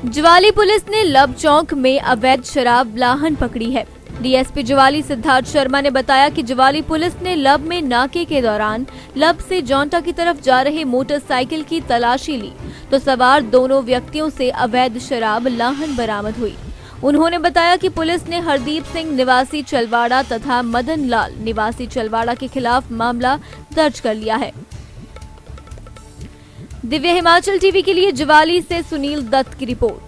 Jawali police ने लब चौक में अवैध शराब लाहन पकड़ी है। डीएसपी ज्वाली सिद्धार्थ शर्मा ने बताया कि ज्वाली पुलिस ने लब में नाके के दौरान लब से जौंटा की तरफ जा रहे मोटरसाइकिल की तलाशी ली तो सवार दोनों व्यक्तियों से अवैध शराब लाहन बरामद हुई। उन्होंने बताया कि पुलिस ने हरदीप सिंह निवासी चलवाड़ा तथा मदन लाल निवासी चलवाड़ा के खिलाफ मामला दर्ज कर लिया है। दिव्य हिमाचल टीवी के लिए ज्वाली से सुनील दत्त की रिपोर्ट।